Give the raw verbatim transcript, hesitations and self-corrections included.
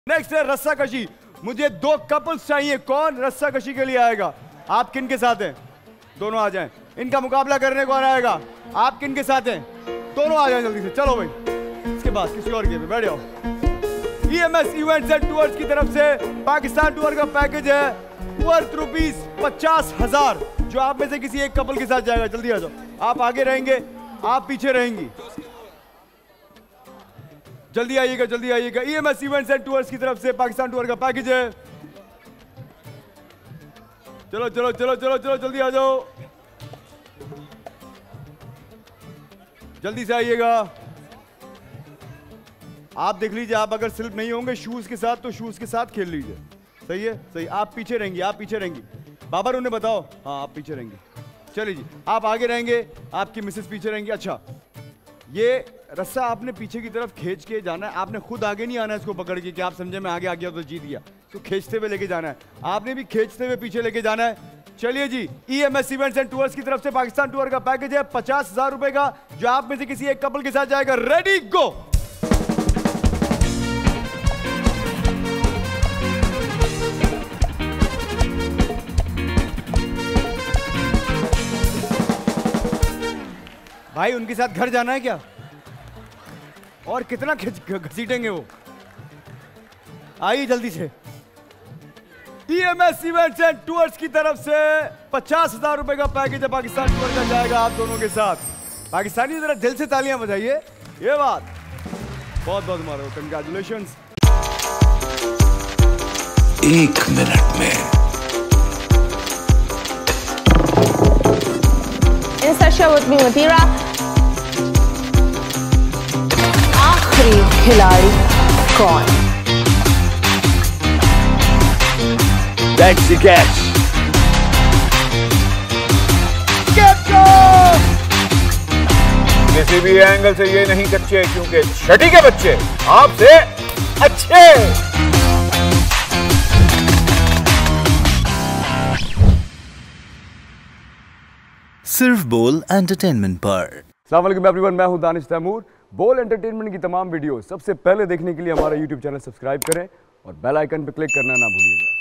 Next है रस्सा कशी। मुझे दो कपल्स चाहिए, कौन रस्सा कशी के लिए आएगा? आप किन के साथ हैं? दोनों आ जाएं। इनका मुकाबला करने कौन आएगा? आप किन के साथ हैं? दोनों आ जाएं जल्दी से। चलो भाई, इसके बाद किसी और के पे बैठ जाओ। ईएमएस इवेंट्स एंड टूर्स की तरफ से पाकिस्तान टूर का पैकेज है वर्थ रुपीस पचास हजार, जो आप में से किसी एक कपल के साथ जाएगा। जल्दी आ जाओ। आप आगे रहेंगे, आप पीछे रहेंगी। जल्दी आइएगा, जल्दी आइएगा। ईएमएस इवेंट्स एंड टूर्स की तरफ से पाकिस्तान टूर का पैकेज है। चलो चलो चलो चलो चलो जल्दी आ जाओ, जल्दी से आइएगा। आप देख लीजिए, आप अगर सिर्फ नहीं होंगे शूज के साथ तो शूज के साथ खेल लीजिए। सही है, सही। आप पीछे रहेंगी, आप पीछे रहेंगी। बाबर उन्हें बताओ। हाँ, आप पीछे रहेंगे। चलिए जी, आप आगे रहेंगे, आपकी मिसेस पीछे रहेंगी। अच्छा, ये रस्सा आपने पीछे की तरफ खींच के जाना है। आपने खुद आगे नहीं आना है इसको पकड़ के कि आप समझे मैं आगे आ गया तो जीत गया। तो खींचते हुए लेके जाना है, आपने भी खींचते हुए पीछे लेके जाना है। चलिए जी, ईएमएस इवेंट्स एंड टूर्स की तरफ से पाकिस्तान टूर का पैकेज है पचास हजार रुपए का, जो आप में से किसी एक कपल के साथ जाएगा। Ready go. भाई, उनके साथ घर जाना है क्या? और कितना घसीटेंगे वो? आइए जल्दी से। ईएमएस इवेंट्स एंड टूर्स की तरफ से पचास हजार रुपए का पैकेज है पाकिस्तान टूर का, जाएगा आप दोनों के साथ। पाकिस्तानी जरा दिल से तालियां बजाइए। ये बात बहुत बहुत मारो, कंग्रेचुलेशंस। एक मिनट में Instashow with me Mathira। आखिरी खिलाड़ी कौन? That's the catch। Get go! किसी भी एंगल से ये नहीं कच्चे, क्योंकि छठी के बच्चे आपसे अच्छे। सिर्फ बोल एंटरटेनमेंट पर। अस्सलाम वालेकुम एवरीवन, मैं हूं दानिश तैमूर। बोल एंटरटेनमेंट की तमाम वीडियो सबसे पहले देखने के लिए हमारा यूट्यूब चैनल सब्सक्राइब करें और बेल आइकन पर क्लिक करना ना भूलिएगा।